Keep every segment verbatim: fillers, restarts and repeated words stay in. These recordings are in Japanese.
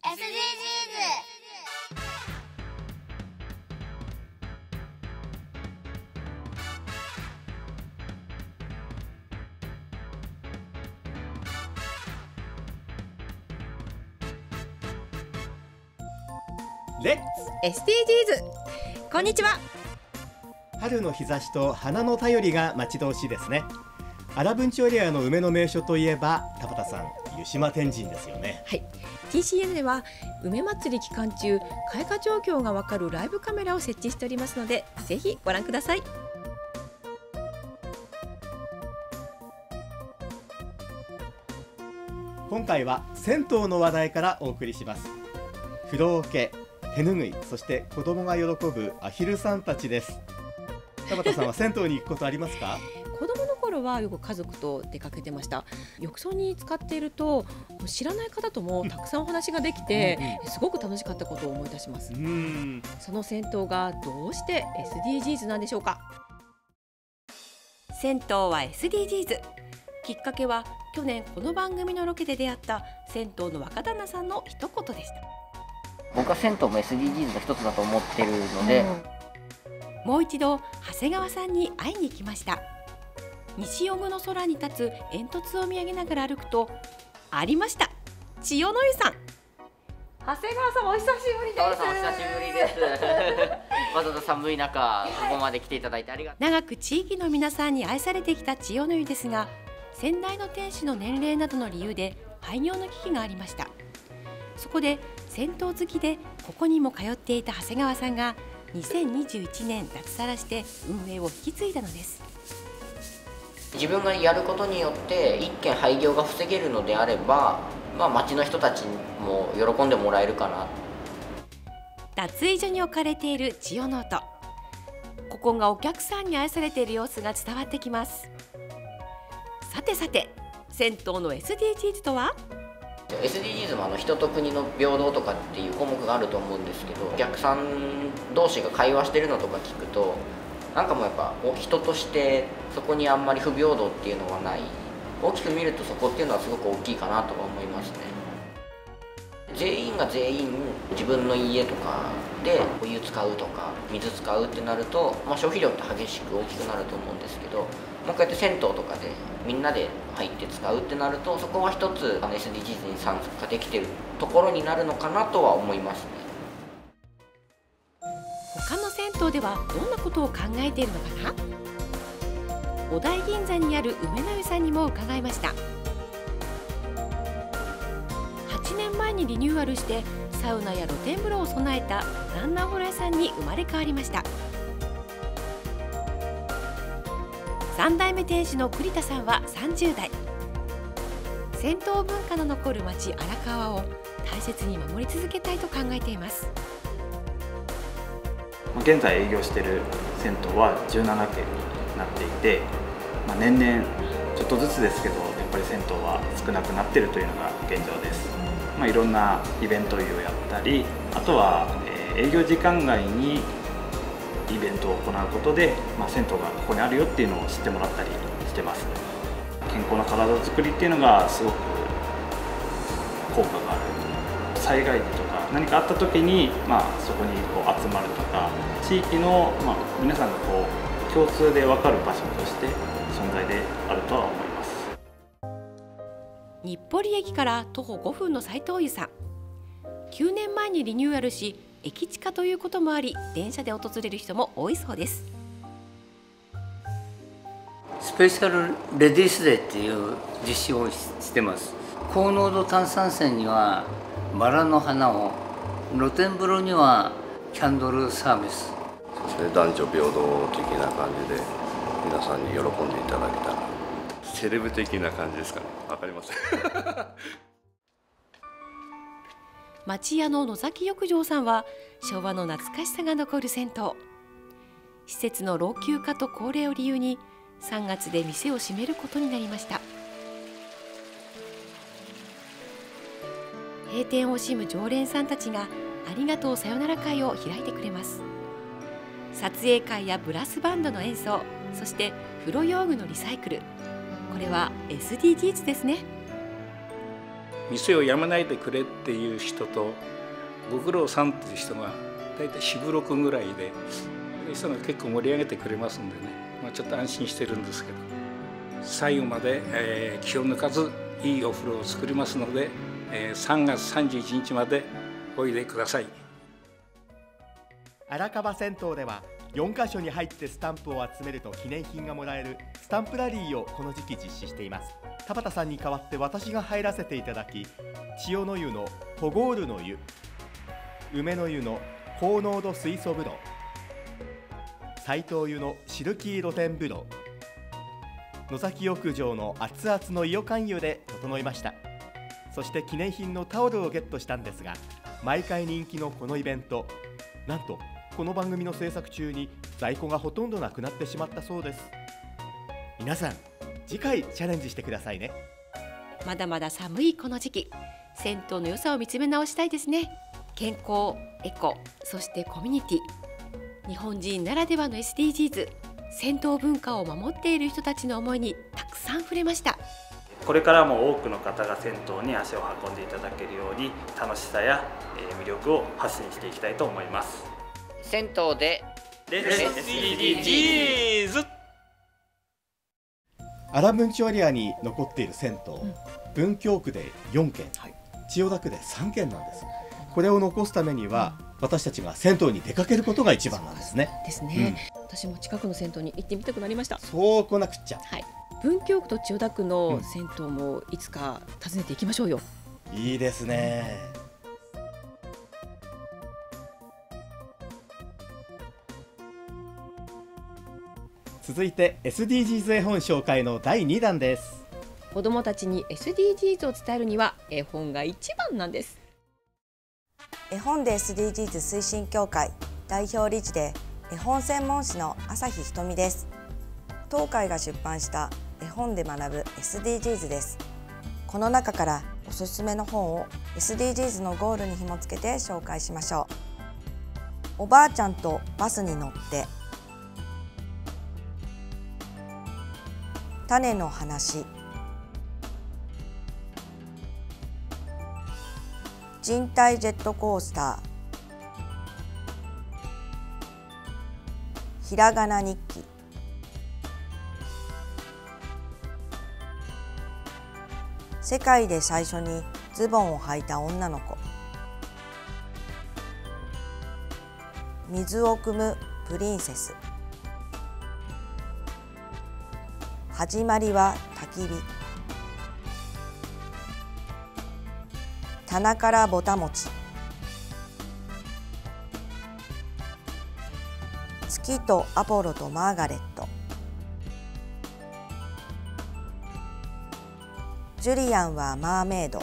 エスディージーズ。レッツエスディージーズ。こんにちは。 春の日差しと花の便りが待ち遠しいですね。荒文町エリアの梅の名所といえば田畑さん、湯島天神ですよね。 はい、 ティーシーエヌ では梅祭り期間中、開花状況がわかるライブカメラを設置しておりますので、ぜひご覧ください。 今回は銭湯の話題からお送りします。風呂桶、手ぬぐい、そして子供が喜ぶアヒルさんたちです。田畑さんは銭湯に行くことありますか？ 子供の頃はよく家族と出かけてました。浴槽に使っていると知らない方ともたくさんお話ができて、すごく楽しかったことを思い出します。 うん、 その銭湯がどうして エスディージーズ なんでしょうか？銭湯は エスディージーズ。きっかけは去年この番組のロケで出会った銭湯の若旦那さんの一言でした。 僕は銭湯も エスディージーズの一つだと思ってるので、 うん、もう一度長谷川さんに会いに行きました。西尾久の空に立つ煙突を見上げながら歩くとありました、千代の湯さん。長谷川さん、お久しぶりです。 お久しぶりですわざわざ寒い中ここまで来ていただいてありがとう。 長く地域の皆さんに愛されてきた千代の湯ですが、先代の店主の年齢などの理由で廃業の危機がありました。そこで銭湯好きでここにも通っていた長谷川さんがにせんにじゅういちねん脱サラして運営を引き継いだのです。 自分がやることによって一軒廃業が防げるのであれば、まあ、町の人たちも喜んでもらえるかな。 脱衣所に置かれている千代ノート、ここがお客さんに愛されている様子が伝わってきます。さてさて、銭湯の エスディージーズ とは？ エスディージーズ もあの人と国の平等とかっていう項目があると思うんですけど、お客さん同士が会話してるのとか聞くと、なんかもうやっぱ人としてそこにあんまり不平等っていうのはない。大きく見るとそこっていうのはすごく大きいかなとは思いますね。全員が全員自分の家とかでお湯使うとか水使うってなると、まあ、消費量って激しく大きくなると思うんですけど、もうこうやって銭湯とかでみんなで入って使うってなると、そこは一つ エスディージーズ に参加できてるところになるのかなとは思いますね。 他の銭湯ではどんなことを考えているのかな？お台銀座にある梅の湯さんにも伺いました。はちねんまえにリニューアルしてサウナや露天風呂を備えた南南風呂屋さんに生まれ変わりました。さんだいめ店主の栗田さんはさんじゅうだい。銭湯文化の残る町荒川を大切に守り続けたいと考えています。 現在営業している銭湯はじゅうななけんになっていて、まあ、年々ちょっとずつですけどやっぱり銭湯は少なくなっているというのが現状です。まあ、いろんなイベントをやったり、あとは、えー、営業時間外にイベントを行うことで、まあ、銭湯がここにあるよっていうのを知ってもらったりしてます。健康な体づくりっていうのがすごく効果がある。災害時とか何かあった時に、まあ、そこにこう集まるとか、地域の、まあ、皆さんがこう共通で分かる場所として存在であるとは思います。 日暮里駅から徒歩ごふんの斉藤湯さん。きゅうねんまえにリニューアルし、駅近ということもあり電車で訪れる人も多いそうです。 スペシャルレディースデーっていう実施をしてます。高濃度炭酸泉にはバラの花を、露天風呂にはキャンドルサービス。 それ男女平等的な感じで皆さんに喜んでいただけたら、セレブ的な感じですかね。わかりません町屋の野崎浴場さんは昭和の懐かしさが残る銭湯。施設の老朽化と高齢を理由にさんがつで店を閉めることになりました。閉店を惜しむ常連さんたちがありがとうさよなら会を開いてくれます。撮影会やブラスバンドの演奏、そして風呂用具のリサイクル、これは エスディージーズ ですね。 店を辞めないでくれっていう人とご苦労さんっていう人が大体よん、ろくぐらいで、そういう人が結構盛り上げてくれますんでね、まあ、ちょっと安心してるんですけど、最後まで、えー、気を抜かずいいお風呂を作りますので、えー、さんがつさんじゅういちにちまでおいでください。 荒川銭湯ではよんかしょに入ってスタンプを集めると記念品がもらえるスタンプラリーをこの時期実施しています。田畑さんに代わって私が入らせていただき、千代の湯のポゴールの湯、梅の湯の高濃度水素風呂、斉藤湯のシルキー露天風呂、野崎浴場の熱々の伊予寒湯で整いました。そして記念品のタオルをゲットしたんですが、毎回人気のこのイベント、なんとこの番組の制作中に在庫がほとんどなくなってしまったそうです。皆さん次回チャレンジしてくださいね。 まだまだ寒いこの時期、銭湯の良さを見つめ直したいですね。健康、エコ、そしてコミュニティ、日本人ならではの エスディージーズ、銭湯文化を守っている人たちの思いにたくさん触れました。 これからも多くの方が銭湯に足を運んでいただけるように、楽しさや魅力を発信していきたいと思います。 銭湯でエスディージーズ。 荒文町エリアに残っている銭湯、うん、文京区でよんけん、はい、千代田区でさんけんなんです。これを残すためには、うん、私たちが銭湯に出かけることが一番なんですね。 ですね、うん、私も近くの銭湯に行ってみたくなりました。 そうこなくっちゃ、 はい、文京区と千代田区の銭湯もいつか訪ねていきましょうよ。 うん、いいですね。続いて エスディージーズ 絵本紹介のだいにだんです。 子どもたちに エスディージーズ を伝えるには絵本が一番なんです。 絵本で エスディージーズ 推進協会代表理事で絵本専門誌の朝日ひとみです。当会が出版した絵本で学ぶ エスディージーズ です。この中からおすすめの本を エスディージーズ のゴールに紐付けて紹介しましょう。おばあちゃんとバスに乗って、種の話、人体ジェットコースター、ひらがな日記、世界で最初にズボンを履いた女の子、水を汲むプリンセス、始まりは焚き火、棚からぼたもち、月とアポロとマーガレット、ジュリアンはマーメイド、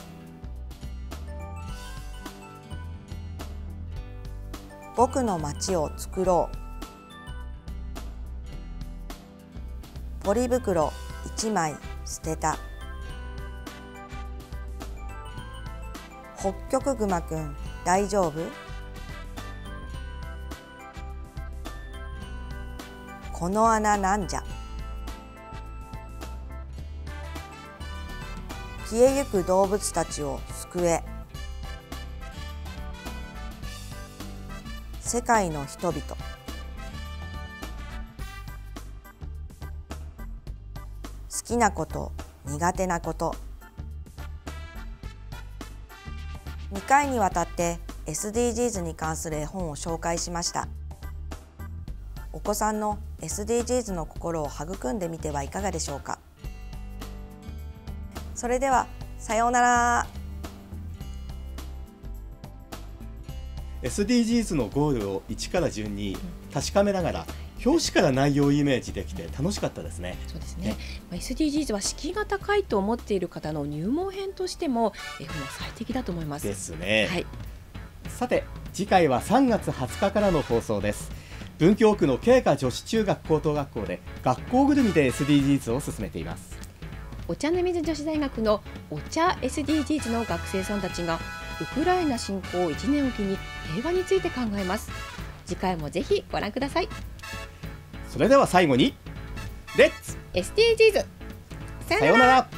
僕の街を作ろう、ポリ袋いちまい捨てた、ホッキョクグマくん大丈夫？この穴なんじゃ。消えゆく動物たちを救え。世界の人々。好きなこと、苦手なこと。にかいにわたって エスディージーズ に関する絵本を紹介しました。お子さんの エスディージーズ の心を育んでみてはいかがでしょうか。それではさようなら。 エスディージーズ のゴールをいちから順に確かめながら、表紙から内容をイメージできて楽しかったですね。 そうですね。ね、エスディージーズ は敷居が高いと思っている方の入門編としても絵本は最適だと思います。 ですね。 はい、 さて次回はさんがつはつかからの放送です。文京区の慶華女子中学高等学校で学校ぐるみで エスディージーズ を進めています。 お茶の水女子大学のお茶 エスディージーズ の学生さんたちがウクライナ侵攻いちねんおきに平和について考えます。次回もぜひご覧ください。 それでは最後にレッツエスディージーズ。 さようなら。